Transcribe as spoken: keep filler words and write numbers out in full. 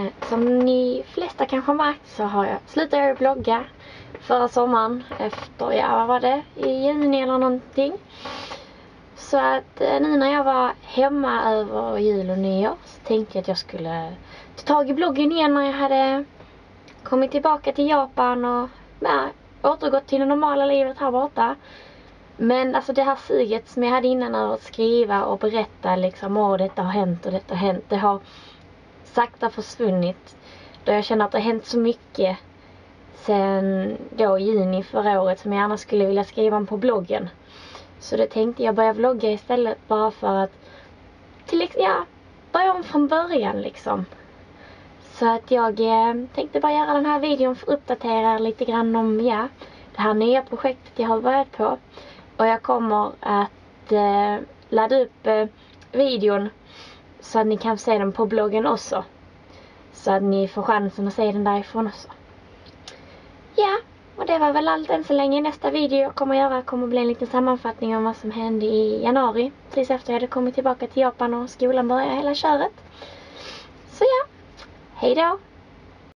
Eh, som ni flesta kanske har märkt så har jag slutat jag blogga förra sommaren efter, ja vad var det, i juni eller någonting. Så att eh, nu när jag var hemma över jul och nyår så tänkte jag att jag skulle ta tag i bloggen igen när jag hade kommit tillbaka till Japan och ja, återgått till det normala livet här borta. Men alltså det här suget som jag hade innan över att skriva och berätta liksom, åh detta har hänt och detta har hänt, det har sakta försvunnit. Då jag känner att det har hänt så mycket sen då i juni förra året som jag gärna skulle vilja skriva om på bloggen. Så då tänkte jag börja vlogga istället bara för att till, ja, börja om från början liksom. Så att jag eh, tänkte bara göra den här videon för att uppdatera lite grann om ja, det här nya projektet jag har börjat på. Och jag kommer att eh, ladda upp eh, videon så att ni kan se den på bloggen också. Så att ni får chansen att se den därifrån också. Ja, och det var väl allt än så länge. Nästa video jag kommer göra kommer bli en liten sammanfattning om vad som hände i januari. Precis efter jag hade kommit tillbaka till Japan och skolan började hela köret. Så ja, hej då!